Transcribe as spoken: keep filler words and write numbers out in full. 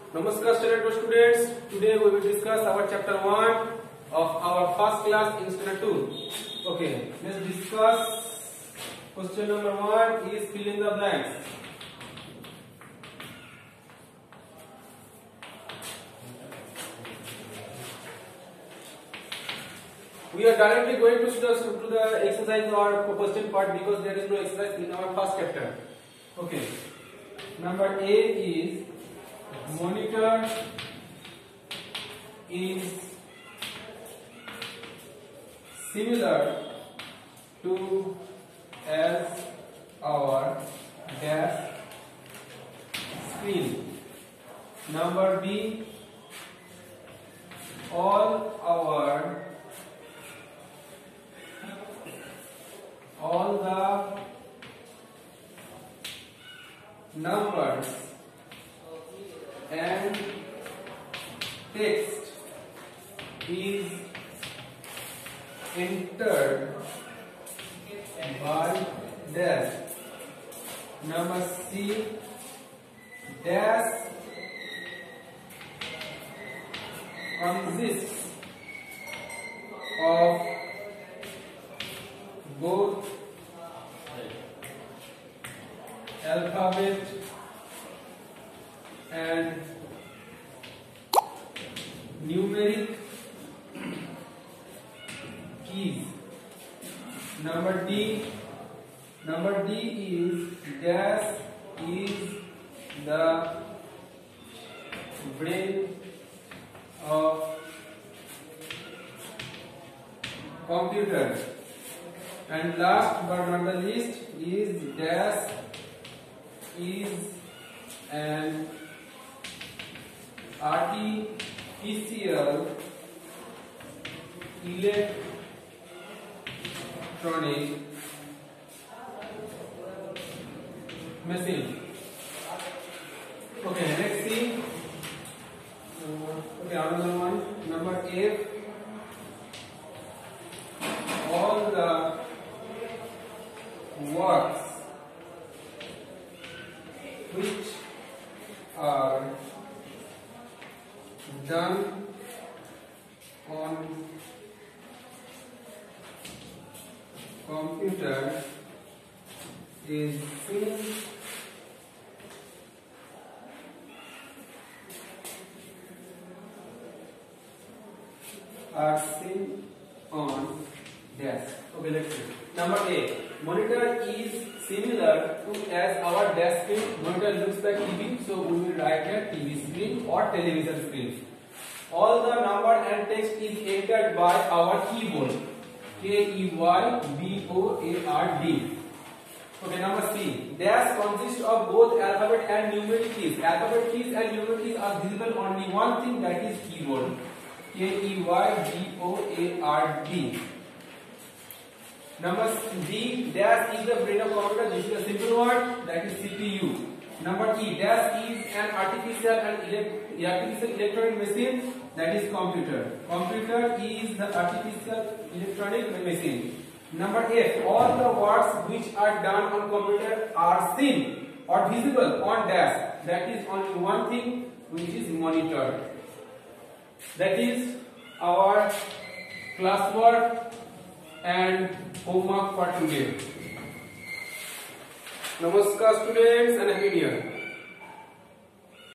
Namaskar student students. Today we will discuss our chapter one of our first class in standard two. Okay, let's discuss question number one is fill in the blanks. We are directly going to the, to the exercise or question part because there is no exercise in our first chapter. Okay, number A is monitor is similar to as our dash screen. Number B, all our all the numbers and text is entered by dash. Number C, dash consists of both alphabet and numeric keys. Number D, number D is dash is the brain of computer. And last but not the least is dash is an artificial electronic machine. Okay, let's see. Uh, okay, another one. Number F. All the works which are done on computer is seen are seen on dash. Okay, let's see. Number A, monitor is similar to as our dash screen. Monitor looks like T V, so we will write here T V screen or television screen. All the number and text is entered by our keyboard. K E Y B O A R D. Okay, number C. Dash consists of both alphabet and numeric keys. Alphabet keys and numeric keys are visible only one thing, that is keyboard. K E Y B O A R D. Number D, dash is the brain of computer. This is a simple word, that is C P U. Number E, dash is an artificial and elect artificial electronic machine, that is computer. Computer is the artificial electronic machine. Number F, all the works which are done on computer are seen or visible on dash. That is only one thing, which is monitor. That is our classwork and homework for today. Namaskar students and happy new year.